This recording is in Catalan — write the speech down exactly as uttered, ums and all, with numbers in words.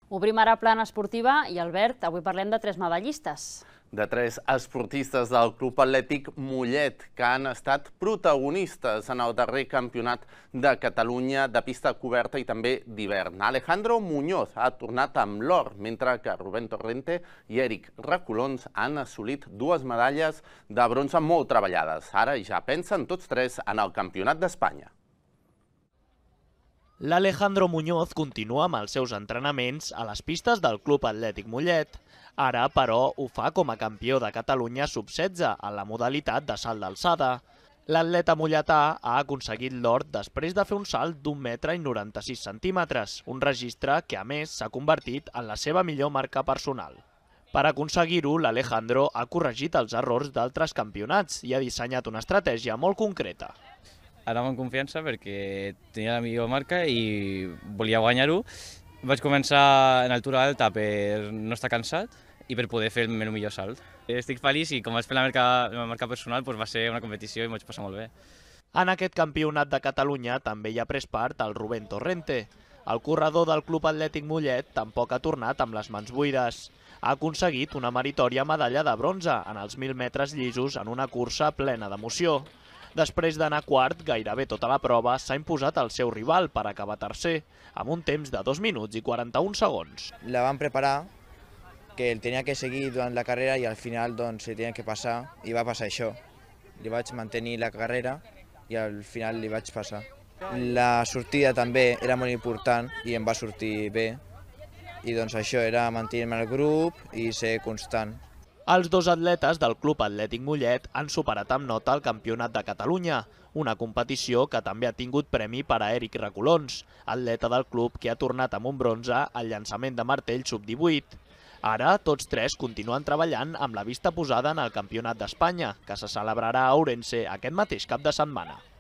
Obrim ara plana esportiva i, Albert, avui parlem de tres medallistes. De tres esportistes del Club Atlètic Mollet que han estat protagonistes en el darrer campionat de Catalunya de pista coberta i també d'hivern. Alejandro Muñoz ha tornat amb l'or, mentre que Rubén Torrente i Eric Reculons han assolit dues medalles de bronze molt treballades. Ara ja pensen tots tres en el Campionat d'Espanya. L'Alejandro Muñoz continua amb els seus entrenaments a les pistes del Club Atlètic Mollet. Ara, però, ho fa com a campió de Catalunya sub setze en la modalitat de salt d'alçada. L'atleta molletà ha aconseguit l'or després de fer un salt d'un metre i noranta-sis centímetres, un registre que, a més, s'ha convertit en la seva millor marca personal. Per aconseguir-ho, l'Alejandro ha corregit els errors d'altres campionats i ha dissenyat una estratègia molt concreta. Anava amb confiança perquè tenia la millor marca i volia guanyar-ho. Vaig començar en altura alta per no estar cansat i per poder fer el meu millor salt. Estic feliç i com vaig fer la marca, la marca personal doncs va ser una competició i m'ho vaig passar molt bé. En aquest campionat de Catalunya també hi ha pres part el Rubén Torrente. El corredor del Club Atlètic Mollet tampoc ha tornat amb les mans buides. Ha aconseguit una meritòria medalla de bronze en els mil metres llisos en una cursa plena d'emoció. Després d'anar quart, gairebé tota la prova s'ha imposat el seu rival per acabar tercer, amb un temps de dos minuts i quaranta-un segons. La van preparar, que el tenia que seguir durant la carrera i al final doncs, se tenia que passar, i va passar això. Li vaig mantenir la carrera i al final li vaig passar. La sortida també era molt important i em va sortir bé, i doncs això era mantenir-me al grup i ser constant. Els dos atletes del Club Atlètic Mollet han superat amb nota el Campionat de Catalunya, una competició que també ha tingut premi per a Eric Reculons, atleta del club que ha tornat amb un bronze al llançament de martell sub divuit. Ara, tots tres continuen treballant amb la vista posada en el Campionat d'Espanya, que se celebrarà a Ourense aquest mateix cap de setmana.